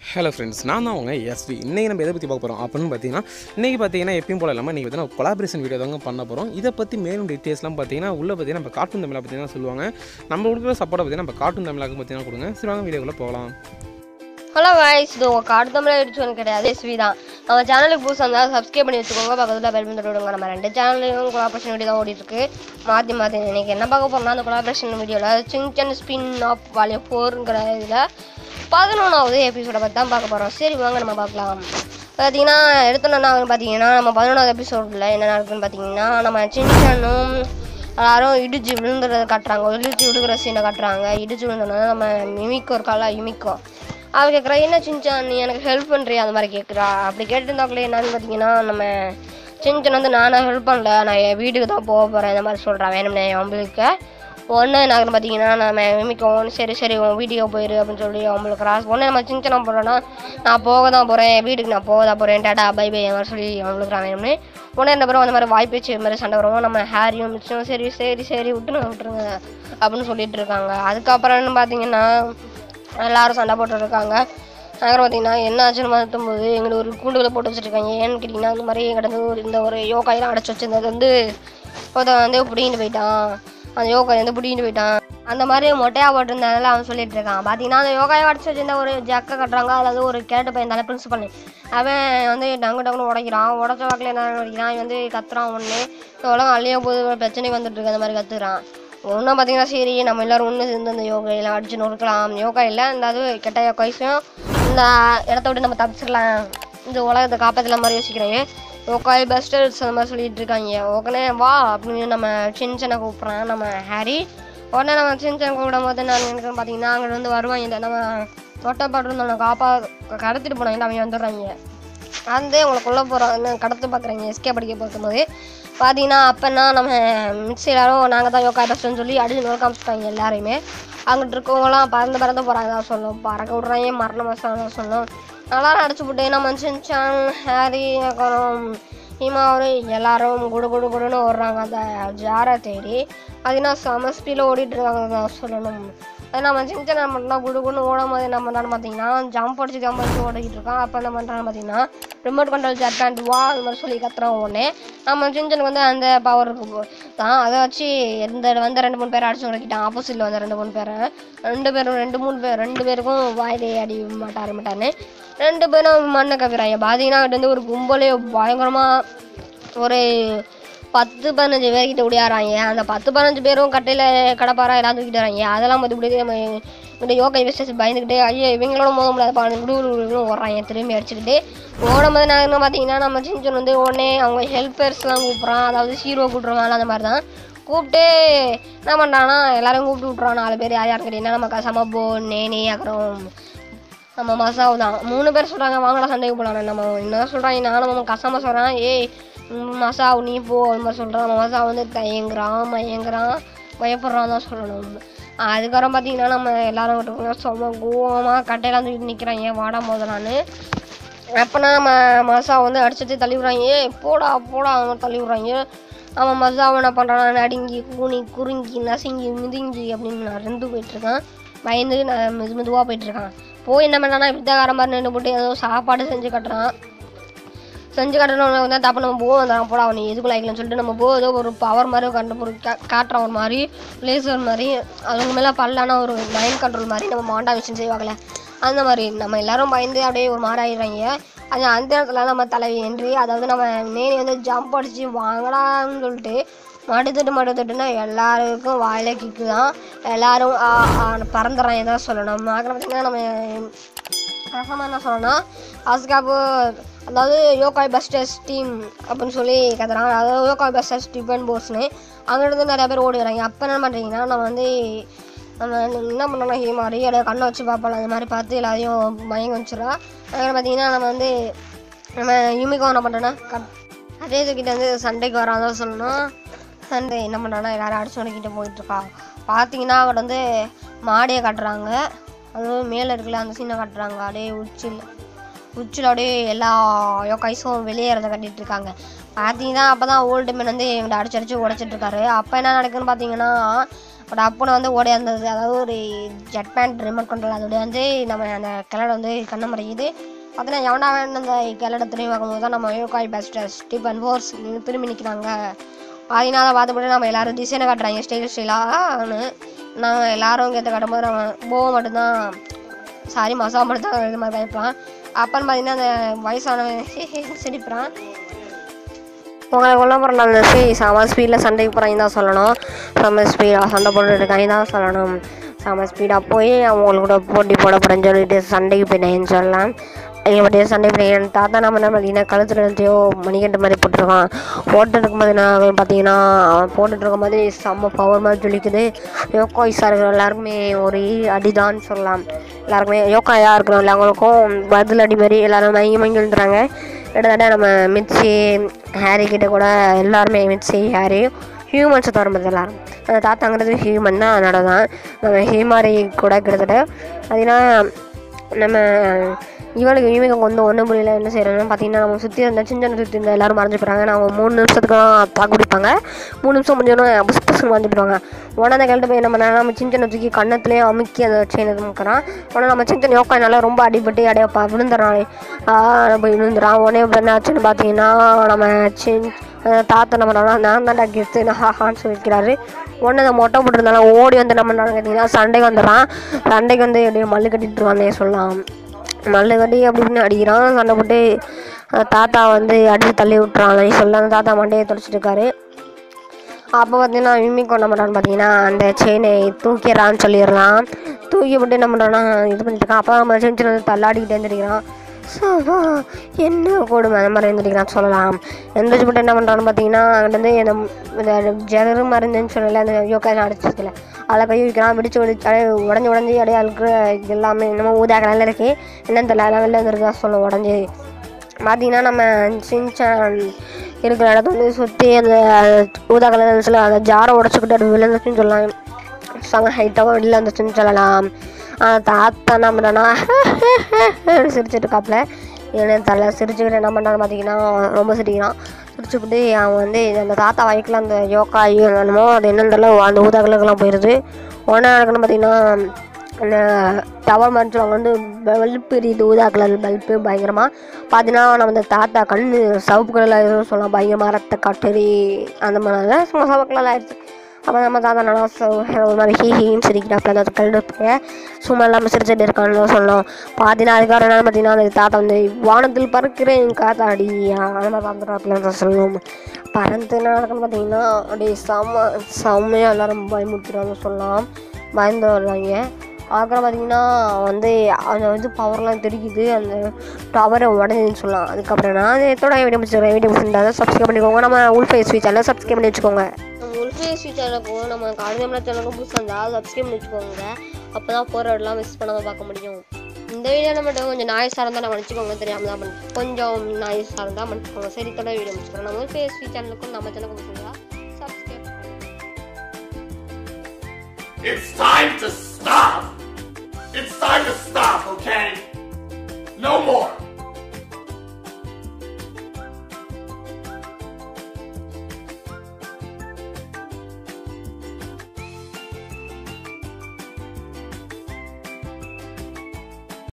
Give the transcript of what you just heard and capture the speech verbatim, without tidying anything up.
Hello friends, நான் தான் உங்கள் எஸ்வி. இன்றைக்கி நம்ம எதை பற்றி பார்க்க போகிறோம் அப்படின்னு பார்த்தீங்கன்னா, இன்றைக்கி பார்த்தீங்கன்னா எப்பயும் போல இல்லாமல் இன்றைக்கி பார்த்தீங்கன்னா கொலாபரேஷன் வீடியோ தாங்க பண்ண போகிறோம். இதை பற்றி மேலும் டீட்டெயில்ஸ்லாம் பார்த்தீங்கன்னா உள்ளே பார்த்தீங்கன்னா நம்ம கார்ட்டூன் தமிழை பற்றி தான் சொல்லுவாங்க. நம்ம கொடுக்குற சப்போர்ட்டை பார்த்தீங்கன்னா நம்ம கார்ட்டூன் தமிழாக பார்த்தீங்கன்னா கொடுங்க. சரி வாங்க வீடியோக்குள்ளே போகலாம். ஹலோ வாய்ஸ், இது உங்கள் கார்ட்டூன் தமிழ் எடுத்து கிடையாது, எஸ்வி தான். நம்ம சேனலுக்கு புதுசாக இருந்தால் சப்ஸ்கிரைப் பண்ணி வச்சுக்கோங்க. பக்கத்தில் பெல் பண்ணி விடுங்க. நம்ம ரெண்டு சேனல்லையும் கொலாபரேஷன் வீடியோ தான் ஓடிட்டுருக்கு. மாற்றி மாற்றி இன்றைக்கி என்ன பார்க்க போகிறோம்னா, அந்த கொலாபரேஷன் வீடியோவில் சிங்சன் ஸ்பின் ஆஃப் வால்யூம் ஃபோருங்கிற இதில் பதினொன்றாவது எபிசோடை பற்றி தான் பார்க்க போகிறோம். சரி வாங்க நம்ம பார்க்கலாம். பார்த்தீங்கன்னா எடுத்தோன்னா பார்த்தீங்கன்னா நம்ம பதினொன்றாவது எபிசோடில் என்ன நடக்குதுன்னு பார்த்தீங்கன்னா, நம்ம சின்சனும் எல்லாரும் இடிச்சு விழுந்துறத காட்டுறாங்க. இடிச்சு விழுகிற சீனை காட்டுறாங்க. இடிச்சு விழுந்தோன்னா நம்ம யுமிக்கோ இருக்கால, யுமிக்கோ அவ கேட்குறா, என்ன சின்சான் நீ எனக்கு ஹெல்ப் பண்ணுறியா அந்த மாதிரி கேட்குறா. அப்படி கேட்டுருந்தாக்குள்ளே என்னன்னு பார்த்தீங்கன்னா, நம்ம சின்சான் வந்து நானாக ஹெல்ப் பண்ணல, நான் என் வீட்டுக்கு தான் போக போகிறேன் இந்த மாதிரி சொல்கிறான். வேணும்னே அவங்களுக்கு ஒன்று என்னாகுன்னு பார்த்தீங்கன்னா, நம்ம மிமிக்கும் சரி சரி உன் வீட்டுக்கு போயிரு அப்படின்னு சொல்லி அவங்களுக்கு கிராஸ் ஒன்று நம்ம சின்ன போகிறோன்னா, நான் போக தான் போகிறேன் வீட்டுக்கு, நான் போக தான் போகிறேன் டாடா பை பை அந்த மாதிரி சொல்லி அவங்களுக்கு வேணும்னு ஒன்று ரெண்டு பேரும் அந்த மாதிரி வாய்ப்பேச்சு மாதிரி சண்டை வருவோம். நம்ம ஹேரியும் மிச்சம் சரி சரி சரி விட்டுன்னு விட்டுருங்க அப்படின்னு சொல்லிட்டு இருக்காங்க. அதுக்கப்புறம்னு பார்த்தீங்கன்னா எல்லாரும் சண்டை போட்டுருக்காங்க. அதுக்கப்புறம் பார்த்தீங்கன்னா என்ன ஆச்சுன்னு பார்த்தும்போது எங்களுக்கு ஒரு கூண்டுகளை போட்டு வச்சுருக்காங்க. ஏன்னு கேட்டிங்கன்னா, இந்த மாதிரி கிடந்து ஒரு இந்த ஒரு யோகாயெல்லாம் அடைச்சி வச்சிருந்தது வந்து ஒருத்தன் வந்து பிடிங்கிட்டு போயிட்டான். அந்த யோகாய் வந்து பிடிங்கிட்டு போயிட்டான். அந்த மாதிரி மொட்டையாக போட்டிருந்ததுனால அவன் சொல்லிட்டு இருக்கான். பார்த்தீங்கன்னா அந்த யோகாயை அடைச்சி வச்சிருந்த ஒரு ஜக்கை கட்டுறாங்க. அதாவது ஒரு கேட்டு பையன் தானே பிரின்சிபல், அவன் வந்து டங்கு டங்குன்னு உடைக்கிறான். உடச்ச வாக்கில் என்ன உடைக்கிறான், இவன் வந்து கத்துறான். ஒன்று உலகம் அழிய போது பிரச்சனைக்கு வந்துட்டு இருக்கு அந்த மாதிரி கத்துறான். ஒன்றும் பார்த்தீங்கன்னா சரி நம்ம எல்லோரும் ஒன்று சேர்ந்து அந்த யோகையெல்லாம் அடிச்சு நொறுக்கலாம். யோகா இல்லை இந்த அது கெட்ட யோகாய்ஸையும் இந்த இடத்த விட்டு நம்ம தப்பிச்சிக்கலாம், இந்த உலகத்தை காப்பாற்றல மாதிரி யோசிக்கிறாங்க. யோகாய் பெஸ்டர்ஸ் அந்த மாதிரி சொல்லிட்டு இருக்காங்க. உடனே வா அப்படின்னு நம்ம சின்சனை கூப்பிட்றான் நம்ம ஹேரி. உடனே நம்ம சின்சனை கூப்பிடும் போது நான் எனக்கு பார்த்தீங்கன்னா அங்கே வந்து வருவாங்க. இந்த நம்ம தொட்டப்பாட்டு இருந்தவனை காப்பா கடத்திட்டு போனாங்க. அவங்க வந்துடுறாங்க. வந்து அவங்களை கொல்ல போகிறாங்க, கடத்து பார்க்குறாங்க எஸ்கே படிக்க பார்க்கும்போது பார்த்தீங்கன்னா அப்போனா நம்ம மிக்ஸ் எல்லாரும் நாங்கள் தான் யோகா பெஸ்ட்டுன்னு சொல்லி அடிச்சு நோக்க காமிச்சிட்டாங்க எல்லாரையுமே. அங்கிட்டு இருக்கவங்களாம் பறந்து பறந்து போகிறாங்க தான் சொல்லணும், பறக்க விட்றாங்க மரண மசாலாம் சொல்லணும். எல்லாரும் அடிச்சு போட்டு நம்ம சின்சான் ஹேரி அப்புறம் ஹிமாவரி எல்லாரும் குடு குடு குடுன்னு ஓடுறாங்க அந்த ஜாரை தேடி. பார்த்தீங்கன்னா செம ஸ்பீடில் ஓடிட்டு இருக்காங்க தான் சொல்லணும். அது நம்ம சின்ன மட்டும்தான் குடு குடுன்னு ஓடும் போது என்ன பண்ணுறான்னு பார்த்தீங்கன்னா ஜம்ப் அடிச்சு ஜம்ப் அடிச்சு ஓடிக்கிட்டு இருக்கான். அப்போ என்ன பண்ணுறான்னு பார்த்தீங்கன்னா ரிமோட் கண்ட்ரோல் ஜெட் வா அது மாதிரி சொல்லி கத்துறான். ஒன்று நம்ம சின்சனுக்கு வந்து அந்த பவர் தான், அதை வச்சு எந்த வந்து ரெண்டு மூணு பேரை அடிச்சு உடைக்கிட்டான். ஆப்போசிட்டில் வந்து ரெண்டு மூணு பேரை ரெண்டு பேரும் ரெண்டு மூணு பேர் ரெண்டு பேருக்கும் வாயிலே அடி மாட்டாரு மாட்டான்னு ரெண்டு பேரும் மண்ணை கவிறாங்க. பார்த்தீங்கன்னா கிட்ட வந்து ஒரு கும்பலே பயங்கரமாக ஒரு பத்து பதினஞ்சு பேர்கிட்ட ஓடியாராங்க. அந்த பத்து பதினஞ்சு பேரும் கட்டையில் கடப்பாரா எல்லாம் தூக்கிட்டு வராங்க. அதெல்லாம் பார்த்து இப்படி நம்ம இந்த யோகா விசேஷ பயந்துக்கிட்டு ஐயோ இவங்களோட மோத முடியாது பாருங்க குடு ஓடுறாங்க திரும்பி அடிச்சுக்கிட்டு ஓடும் போது நான் பார்த்தீங்கன்னா நம்ம சின்சன் வந்து உடனே அவங்க ஹெல்ப்பர்ஸ்லாம் கூப்பிட்றான். அதாவது ஹீரோ கூப்பிட்ருவாங்க அந்த மாதிரி தான் கூப்பிட்டு என்ன பண்ணுறான்னா எல்லாரும் கூப்பிட்டு விட்றான். நாலு பேர் யார் யாருன்னு கேட்டிங்கன்னா நம்ம கசமபோ நேனி அப்புறம் நம்ம மசாவு தான் மூணு பேர் சொல்கிறாங்க வாங்கலாம் சண்டைக்கு போகலாம். நம்ம என்ன சொல்கிறாங்க நானும் நம்ம கசமா சொல்கிறான் ஏய் மசாவு நீ போ அந்த மாதிரி சொல்கிறான். நம்ம மசா வந்து தயங்குறான் மயங்குறான் பயப்படுறான் தான் சொல்லணும். அதுக்கப்புறம் பார்த்தீங்கன்னா நம்ம எல்லாரும் கிட்ட சொம கோவமாக கட்டையெல்லாம் தூக்கிட்டு நிற்கிறாங்க வாடா போதலான்னு. அப்போனா நம்ம மசா வந்து அடிச்சது தள்ளி விட்றாங்க. ஏ போடா போடா அவங்க தள்ளி விட்றாங்க. அவன் மசாவை என்ன பண்ணுறான் நடுங்கி கூனி குறுங்கி நசுங்கி மிதுங்கி அப்படின்னு நான் ரெண்டு போயிட்டுருக்கான். பயந்து நான் மெது மெதுவாக போயிட்டுருக்கான். போய் என்ன பண்ணான்னா வித்தகார மாதிரி நின்று போட்டு ஏதோ சாப்பாடு செஞ்சு கட்டுறான். செஞ்சு கட்டணும் வந்து தப்பு நம்ம போ வந்தான் போட அவன் எதுக்குள்ள ஆகிக்கலாம்னு சொல்லிட்டு நம்ம போ ஏதோ ஒரு பவர் மாதிரி கண்டு கா காட்டுறான் ஒரு மாதிரி லேசர் மாதிரி. அதுக்கு மேலே பல்லான ஒரு மைண்ட் கண்ட்ரோல் மாதிரி நம்ம மாண்டா மிஷின் செய்வாங்கள்ல அந்த மாதிரி நம்ம எல்லாரும் பயந்து அப்படியே ஒரு மாதிரி ஆகிடுறாங்க. அது அந்த இடத்துல நம்ம தலைவி என்று அதாவது நம்ம நேனி வந்து ஜம்ப் அடித்து வாங்கலான்னு சொல்லிட்டு மடுத்துட்டு மடுத்துட்டுன்னா எல்லாருக்கும் வாயில கிக்கு தான். எல்லோரும் பறந்துடுறான் எதாவது சொல்லணும். அப்புறம் பார்த்திங்கன்னா நம்ம ரசமாக என்ன சொல்லணும்னா அதுக்காக அதாவது யோகாய் பஸ்டர்ஸ் டீம் அப்படின்னு சொல்லி கத்துறாங்க. அதாவது யோகாய் பஸ்டர்ஸ் டிஃபன் போர்ஸ்னு அங்கிருந்து நிறையா பேர் ஓடிடுறாங்க. அப்போ என்ன பண்ணுறீங்கன்னா நம்ம வந்து நம்ம என்ன பண்ணோம்னா ஹீமாரி அதை கண்ணை வச்சு பார்ப்போம் அந்த மாதிரி பார்த்து எல்லாரையும் மயங்க வச்சுடுறா. அதுக்கப்புறம் பார்த்தீங்கன்னா நம்ம வந்து நம்ம யுமிக்கோ என்ன பண்ணுறோன்னா கட் அதே கிட்ட வந்து சண்டைக்கு வராதான் சொல்லணும். சண்டை என்ன பண்ணுறான்னா எல்லோரும் அடிச்சு உடக்கிட்டு போயிட்டுருக்கா. பார்த்தீங்கன்னா அவர் வந்து மாடியை கட்டுறாங்க. அதுவும் மேலே இருக்குல்ல அந்த சீனை கட்டுறாங்க. அப்படியே உச்சில் உச்சில் அப்படியே எல்லா யோகாய்ஸும் வெளியேறதை கட்டிகிட்டு இருக்காங்க. பார்த்தீங்கன்னா அப்போ தான் ஓல்டு மேன் வந்து எங்களை அடிச்சு அடிச்சு உடச்சிட்ருக்காரு. அப்போ என்ன நடக்குதுன்னு பார்த்தீங்கன்னா டப்புன்னு வந்து ஓடி வந்தது. அதாவது ஒரு ஜெட் பேண்ட் ரிமோட் கண்ட்ரோல் அதோட வந்து நம்ம அந்த கிளட வந்து கண்ண மறைக்குது. பார்த்தீங்கன்னா எவனா வேணும் அந்த கிளட திரும்பி பார்க்கும்போது தான் நம்ம யோகாய் பெஸ்டர் ஸ்டீபன் ஃபோர்ஸ் திரும்பி நிற்கிறாங்க. அதனால பார்த்துப்பட்டு நம்ம எல்லாரும் டிசைனை காட்டுறாங்க ஸ்டைல் ஸ்டைலாகனு. நாங்கள் எல்லாரும் கேட்ட காட்டும்போது நம்ம போக மட்டும்தான் சாரி மசா மட்டும்தான் இது மாதிரி கைப்பான். அப்பன்னு பார்த்தீங்கன்னா அந்த வயசானவன் சிரிப்பான். உங்களை கொல்ல போகிற அந்த ஸ்பீ செம ஸ்பீடில் சண்டைக்கு போகிறாங்க தான் சொல்லணும். செம்ம ஸ்பீடாக சண்டை போட்டுருக்காங்க தான் சொல்லணும். செம ஸ்பீடாக போய் அவங்களுக்கு கூட போட்டி போட போகிறேன்னு சொல்லிட்டு சண்டைக்கு போயிட்டேன்னு சொல்லலாம். எங்கள் சண்டை போய் என் தாத்தா நம்ம என்ன பார்த்தீங்கன்னா கழுத்துல இருந்துச்சோ மணிக்கட்டு மாதிரி போட்டிருக்கான். போட்டு இருக்கும் போது நான் பார்த்தீங்கன்னா போட்டுட்டு இருக்கும் போது செம்ம பவர் மாதிரி ஜொலிக்குது. யோகாய்ஸாக இருக்கிற எல்லாருக்குமே ஒரு அடிதான்னு சொல்லலாம். எல்லாருக்குமே யோகாயாக இருக்கிறவங்க அவங்களுக்கும் பதில் அடி மாதிரி எல்லோரும் மங்கி மங்கி விழுந்துறாங்க. கிட்டத்தட்ட நம்ம மிச்சி ஹேரி கிட்ட கூட எல்லாருமே மிச்சி ஹேரி ஹியூமன்ஸை தரும்போது எல்லாரும் அந்த தாத்தாங்கிறது ஹியூமன் தான். அதனால தான் நம்ம ஹியூமாரி கூட கிட்டத்தட்ட பார்த்தீங்கன்னா நம்ம இவளுக்கு இவங்க வந்து ஒன்றும் புரியல என்ன செய்யறோம்னு பார்த்தீங்கன்னா நம்ம சுற்றி இருந்த சின்ன சுற்றி இருந்த எல்லோரும் மறைஞ்சு போகிறாங்க. நம்ம மூணு நிமிஷத்துக்கு தான் தாக்கு பிடிப்பாங்க. மூணு நிமிஷம் முடிஞ்சோன்னா புஸ் புஸ்ன்னு மறைஞ்சு போயிடுவாங்க. உடனே அந்த கிளட்டு போய் நம்ம நம்ம சின்ன தூக்கி கண்ணத்துலேயே அமுக்கி அந்த செயின் முக்கிறான். உடனே நம்ம சின்ன யோக்காயினால ரொம்ப அடிபட்டு அடையப்பா விழுந்துடுறான். போய் விழுந்துடுறான். உடனே என்ன ஆச்சுன்னு பார்த்தீங்கன்னா நம்ம சின் தாத்தா நம்ம நான் தாண்டா கெத்து ஹாஹான்னு சொல்லிக்கிறாரு. உடனே அந்த மொட்டை போட்டுருந்தாலும் ஓடி வந்து நம்ம கேட்டிங்கன்னா சண்டைக்கு வந்துடுறான். சண்டைக்கு வந்து எப்படியே மல்லு கட்டிட்டு வந்தே சொல்லலாம். மல்லு கட்டி அப்படி இப்படின்னு அடிக்கிறான். சண்டை போட்டு தாத்தா வந்து அடித்து தள்ளி விட்டுறான் சொல்ல அந்த தாத்தா மண்டையை தொலைச்சிட்டு இருக்காரு. அப்போ பார்த்தீங்கன்னா மிமிக் என்ன பண்ணுறான்னு பார்த்தீங்கன்னா அந்த செயினை தூக்கிடுறான்னு சொல்லிடலாம். தூக்கி போட்டு என்ன பண்ணுறான்னா இது பண்ணிட்டு இருக்கான். அப்போ நம்ம சின்ன சின்ன தள்ளாடிக்கிட்டே இருந்துருக்கிறான். ஸோ என்ன கொடுமை அந்த மாதிரி இருந்துருக்கிறான்னு சொல்லலாம். எந்திரிச்சு போட்டு என்ன பண்ணுறான்னு பார்த்தீங்கன்னா அங்கிட்ட இந்த ஜெரு மருந்துன்னு சொல்லலை அந்த யோகாயில் அடிச்சதில்ல அதில் கை வைக்கிறான். விடிச்சு விடிச்சு அடைய உடஞ்சி உடஞ்சி அடையாளுக்கு எல்லாமே இன்னமும் ஊதா கலரில் இருக்குது. என்னன்னு தெரியல வெளில வந்துருக்கா சொல்ல உடஞ்சி பார்த்தீங்கன்னா நம்ம சின்சான் இருக்கிற இடத்த வந்து சுற்றி அந்த ஊதா கலர் சொல்ல அந்த ஜாரை உடச்சிக்கிட்டு அது விழுந்துச்சுன்னு சொல்லலாம். சங்க ஹைட்டாக வெளில வந்துச்சுன்னு சொல்லலாம். தாத்தா என்ன பண்ணுறான்னா சிரிச்சுட்டு இருக்காப்புல என்ன தலை சிரிச்சுக்கிட்டு என்ன பண்ணுறான்னு பார்த்தீங்கன்னா ரொம்ப சிரிக்கிறான். சிரிச்சுக்கிட்டு அவன் வந்து அந்த தாத்தா வாய்க்கில் அந்த யோகா என்னமோ அது என்னன்னு தெரியல அந்த ஊதா கலருக்கெல்லாம் போயிடுது. உடனே நடக்கணும்னு பார்த்தீங்கன்னா அந்த டவர் மாதிரி அவங்க வந்து பல்பு எரியுது ஊதா கலர் பல்பு பயங்கரமாக பார்த்தீங்கன்னா நம்ம அந்த தாத்தா கண் சவப்பு கலரில் எதுவும் சொல்லலாம் பயங்கரமாக ரத்த காட்டறி அந்த மாதிரி சும்மா சவப்பு கலரில் ஆயிடுச்சு. அப்போ நம்ம தாத்தா நல்லா ஒரு மாதிரி ஹீ ஹீன்னு சிரிக்கிறாப்புல அந்த கல்லுப்பைய சும்மா இல்லாமல் சிரிச்சுட்டு இருக்கான்னு சொல்லலாம். பார்த்தீங்கன்னா அதுக்காக என்ன பார்த்தீங்கன்னா அந்த தாத்தா வந்து வானத்தில் பறக்கிறேன் காத்தாடி அந்த மாதிரி பார்த்துட்டாப்புல சொல்லணும். பறந்து என்ன நடக்குன்னு பார்த்தீங்கன்னா அப்படியே செம்ம செம்மையாக எல்லோரும் பயமுறுத்துறாங்க சொல்லலாம். பயந்து வருவாங்க. அப்புறம் பார்த்தீங்கன்னா வந்து அந்த வந்து பவர்லாம் தெரிக்குது அந்த டவரை உடஞ்சுன்னு சொல்லலாம். அதுக்கப்புறம் நான் எத்தோட வீடியோ முடிச்சுக்கிறேன். வீடியோ முடிச்சுருந்தா சப்ஸ்கிரைப் பண்ணிக்கோங்க. நம்ம உல்ஃபேஸ் சேனலை சப்ஸ்கிரைப் பண்ணி வச்சுக்கோங்க. உல்ஃபேஸ் சேனலுக்கும் நம்ம காலேஜ் சேனலுக்கும் புதுசாக இருந்தால் சப்ஸ்கிரைப் பண்ணி வச்சுக்கோங்க. அப்போ தான் போகிற இடம்லாம் மிஸ் பண்ணாமல் பார்க்க முடியும். இந்த வீடியோவில் மட்டும் கொஞ்சம் நாய்ஸாக இருந்தால் நான் மன்னிச்சுக்கோங்க. தெரியாமல் தான் பண்ணி கொஞ்சம் நாய்ஸாக இருந்தால் மன்னிச்சுக்கோங்க. சரி தொட வீடியோ முடிச்சுக்கிறோம். நம்ம உல்ஃபேஸ் சேனலுக்கும் நம்ம சேனலுக்கும் புதுசாக subscribe. It's time to stop! It's time to stop, okay? No more!